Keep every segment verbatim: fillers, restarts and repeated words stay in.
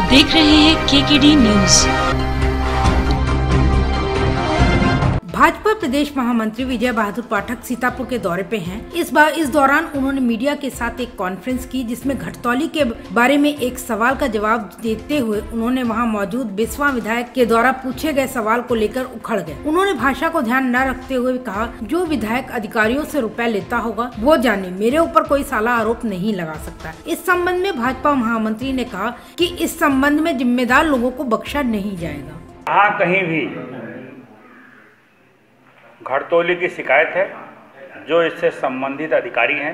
देख रहे हैं केकेडी न्यूज। भाजपा प्रदेश महामंत्री विजय बहादुर पाठक सीतापुर के दौरे पे हैं। इस बार इस दौरान उन्होंने मीडिया के साथ एक कॉन्फ्रेंस की, जिसमें घटतौली के बारे में एक सवाल का जवाब देते हुए उन्होंने वहां मौजूद बिस्वा विधायक के द्वारा पूछे गए सवाल को लेकर उखड़ गए। उन्होंने भाषा को ध्यान न रखते हुए कहा, जो विधायक अधिकारियों से रुपए लेता होगा वो जाने, मेरे ऊपर कोई साला आरोप नहीं लगा सकता। इस संबंध में भाजपा महामंत्री ने कहा कि इस संबंध में जिम्मेदार लोगों को बख्शा नहीं जाएगा। हाँ, कहीं भी घटतौली की शिकायत है, जो इससे संबंधित अधिकारी हैं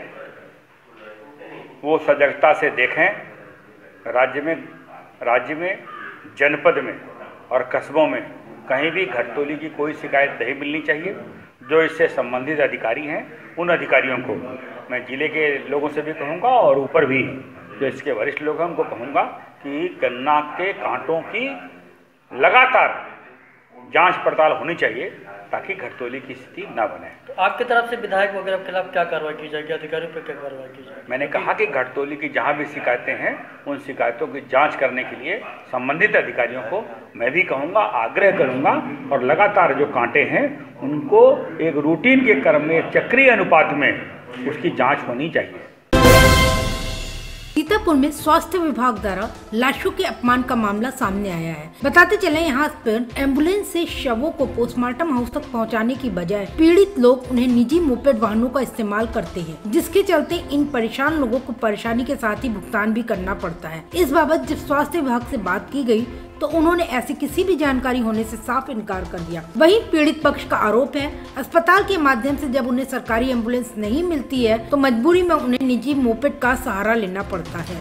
वो सजगता से देखें। राज्य में राज्य में जनपद में और कस्बों में कहीं भी घटतौली की कोई शिकायत नहीं मिलनी चाहिए। जो इससे संबंधित अधिकारी हैं उन अधिकारियों को मैं जिले के लोगों से भी कहूँगा और ऊपर भी जो इसके वरिष्ठ लोग हैं उनको कहूँगा कि गन्ना के कांटों की लगातार जांच पड़ताल होनी चाहिए ताकि घटतौली की स्थिति न बने। तो आपकी तरफ से विधायक वगैरह के खिलाफ क्या कार्रवाई की जाएगी, अधिकारियों पर क्या कार्रवाई की जाएगी? मैंने कहा कि घटतौली की जहां भी शिकायतें हैं उन शिकायतों की जांच करने के लिए संबंधित अधिकारियों को मैं भी कहूंगा, आग्रह करूंगा और लगातार जो कांटे हैं उनको एक रूटीन के क्रम में चक्रीय अनुपात में उसकी जाँच होनी चाहिए। सीतापुर में स्वास्थ्य विभाग द्वारा लाशों के अपमान का मामला सामने आया है। बताते चले, यहाँ पर एम्बुलेंस से शवों को पोस्टमार्टम हाउस तक पहुँचाने की बजाय पीड़ित लोग उन्हें निजी मोपेड वाहनों का इस्तेमाल करते हैं, जिसके चलते इन परेशान लोगों को परेशानी के साथ ही भुगतान भी करना पड़ता है। इस बाबत जब स्वास्थ्य विभाग से बात की गई तो उन्होंने ऐसी किसी भी जानकारी होने से साफ इनकार कर दिया। वहीं पीड़ित पक्ष का आरोप है, अस्पताल के माध्यम से जब उन्हें सरकारी एम्बुलेंस नहीं मिलती है तो मजबूरी में उन्हें निजी मोपेड का सहारा लेना पड़ता है।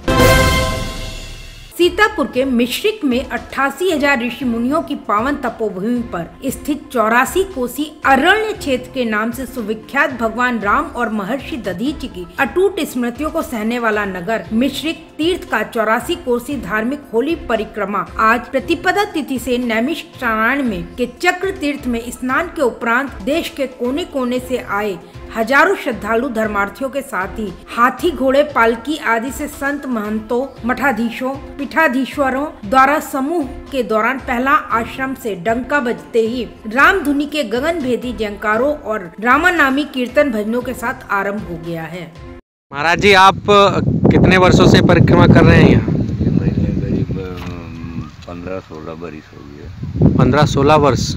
सीतापुर के मिश्रिक में अट्ठासी हजार ऋषि मुनियों की पावन तपोभूमि पर स्थित चौरासी कोसी अरण्य क्षेत्र के नाम से सुविख्यात भगवान राम और महर्षि दधीचि की अटूट स्मृतियों को सहने वाला नगर मिश्रिक तीर्थ का चौरासी कोसी धार्मिक होली परिक्रमा आज प्रतिपदा तिथि से नैमिषारण्य में के चक्र तीर्थ में स्नान के उपरांत देश के कोने कोने से आए हजारों श्रद्धालु धर्मार्थियों के साथ ही हाथी, घोड़े, पालकी आदि से संत महंतों, मठाधीशों, पीठाधीश्वरों द्वारा समूह के दौरान पहला आश्रम से डंका बजते ही राम धुनी के गगन भेदी जयकारों और रामानामी कीर्तन भजनों के साथ आरंभ हो गया है। महाराज जी, आप कितने वर्षों से परिक्रमा कर रहे हैं यहाँ? मैंने करीब पंद्रह सोलह बरिस हो गया। पंद्रह सोलह वर्ष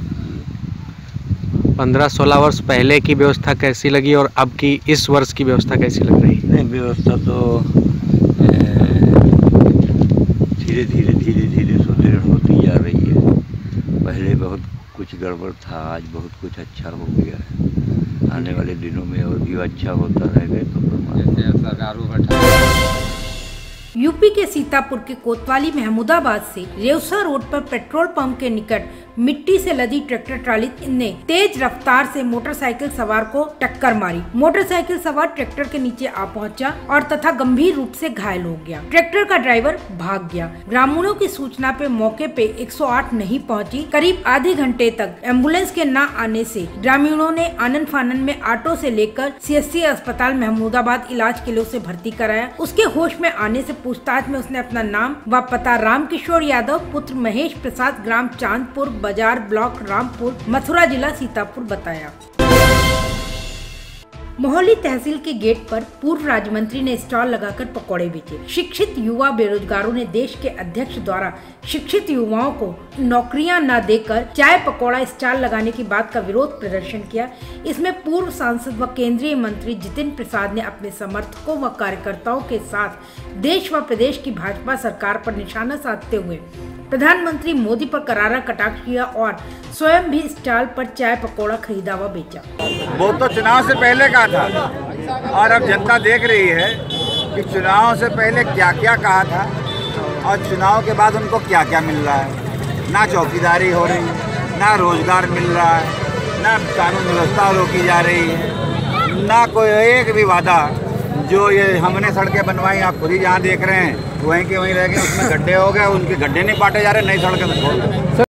पंद्रह सोलह वर्ष पहले की व्यवस्था कैसी लगी और अब की इस वर्ष की व्यवस्था कैसी लग रही? नहीं, व्यवस्था तो धीरे धीरे धीरे धीरे सुदृढ़ होती जा रही है। पहले बहुत कुछ गड़बड़ था, आज बहुत कुछ अच्छा हो गया है। आने वाले दिनों में और भी अच्छा होता रहेगा तो यूपी के सीतापुर के कोतवाली महमूदाबाद से रेवसा रोड पर पेट्रोल पंप के निकट मिट्टी से लदी ट्रैक्टर ट्राली ने तेज रफ्तार से मोटरसाइकिल सवार को टक्कर मारी। मोटरसाइकिल सवार ट्रैक्टर के नीचे आ पहुंचा और तथा गंभीर रूप से घायल हो गया। ट्रैक्टर का ड्राइवर भाग गया। ग्रामीणों की सूचना पे मौके पे एक सौ आठ नहीं पहुंची। करीब आधे घंटे तक एम्बुलेंस के न आने से ग्रामीणों ने आनन फानन में ऑटो से लेकर सीएससी अस्पताल महमूदाबाद इलाज के लिए उसे भर्ती कराया। उसके होश में आने से पूछताछ में उसने अपना नाम व पता रामकिशोर यादव पुत्र महेश प्रसाद ग्राम चांदपुर बाजार ब्लॉक रामपुर मथुरा जिला सीतापुर बताया। मोहाली तहसील के गेट पर पूर्व राज्य मंत्री ने स्टॉल लगाकर पकौड़े बेचे। शिक्षित युवा बेरोजगारों ने देश के अध्यक्ष द्वारा शिक्षित युवाओं को नौकरियां न देकर चाय पकौड़ा स्टॉल लगाने की बात का विरोध प्रदर्शन किया। इसमें पूर्व सांसद व केंद्रीय मंत्री जितिन प्रसाद ने अपने समर्थकों व कार्यकर्ताओं के साथ देश व प्रदेश की भाजपा सरकार पर निशाना साधते हुए प्रधानमंत्री मोदी पर करारा कटाक्ष किया और स्वयं भी स्टॉल पर चाय पकौड़ा खरीदा व बेचा। वो तो चुनाव से पहले का था और अब जनता देख रही है कि चुनाव से पहले क्या क्या कहा था और चुनाव के बाद उनको क्या क्या मिल रहा है। ना चौकीदारी हो रही, ना रोजगार मिल रहा है, ना कानून व्यवस्था रोकी जा रही है, ना कोई एक भी वादा। जो ये हमने सड़कें बनवाई, आप खुद ही जहाँ देख रहे हैं वहीं के वहीं रह गए, उसमें गड्ढे हो गए, उनके गड्ढे नहीं पाटे जा रहे, नई सड़कें छोड़